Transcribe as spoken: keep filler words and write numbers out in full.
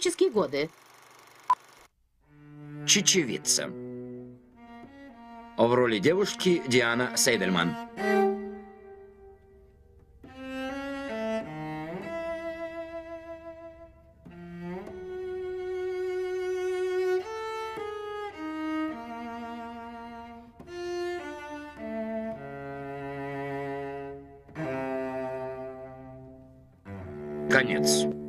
студенческие годы. Чечевица. В роли девушки Диана Сейдельман. Конец.